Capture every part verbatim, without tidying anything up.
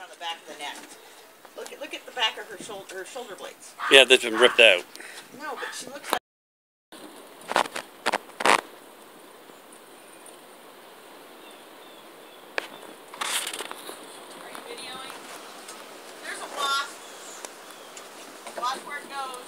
on the back of the neck. Look at look at the back of her shoulder her shoulder blades. Yeah, they've been ripped out. No, but she looks like. Are you videoing? There's a wasp. Watch where it goes.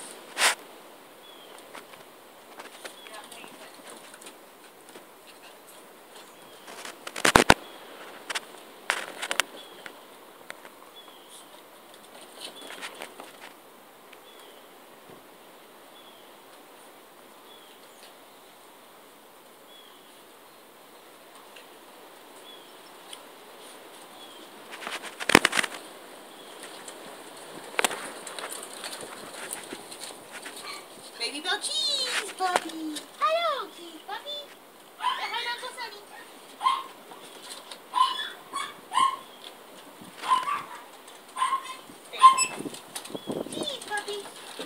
Baby Bell cheese, puppy. Hello, cheese, puppy. Say hi, Uncle Sunny. Cheese, puppy.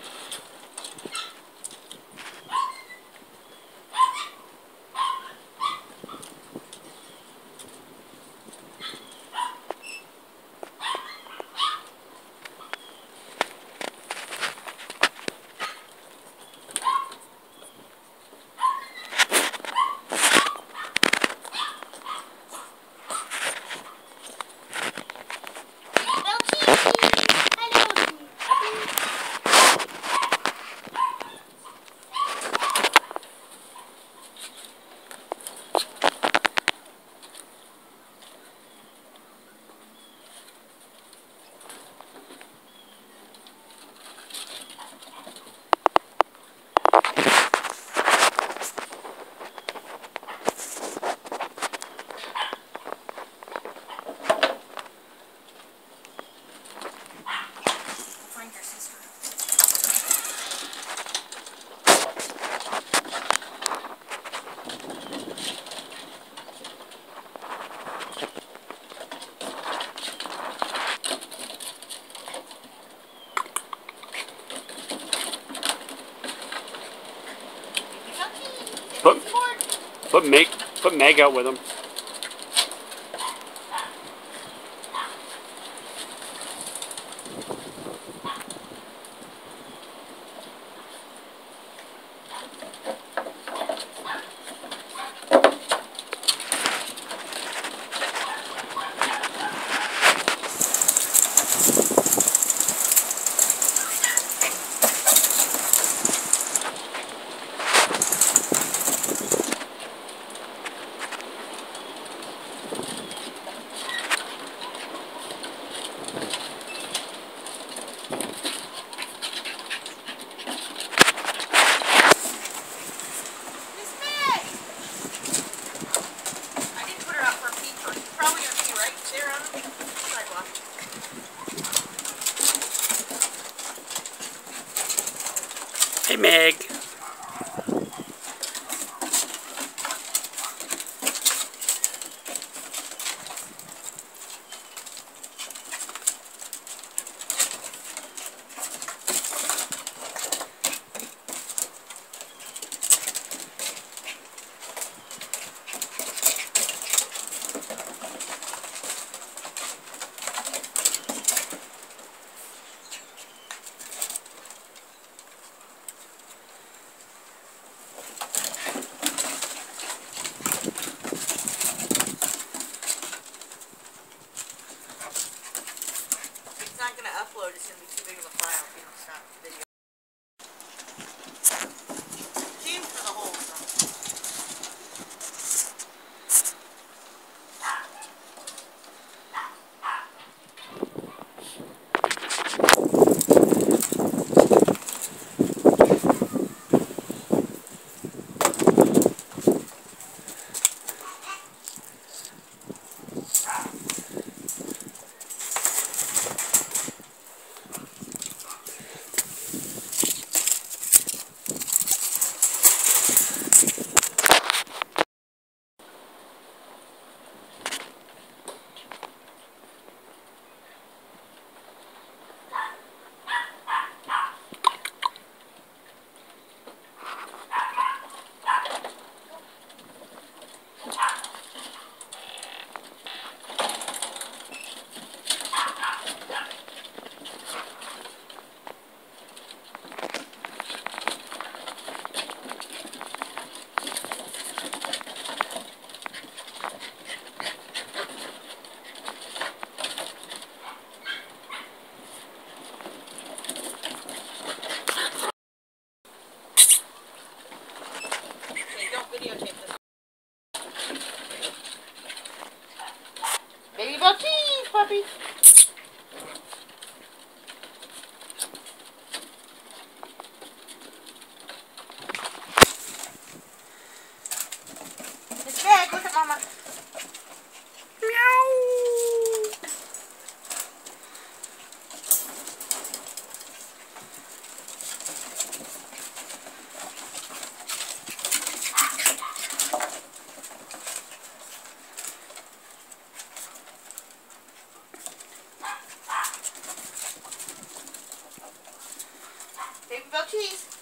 Put, put Meg, put Meg out with him. Hey, Meg. It's not going to upload, it's going to be too big of a file if you don't stop the video. Seems for the whole stuff. puppy. It's big. Look at Mama. Meow. Baby bell cheese.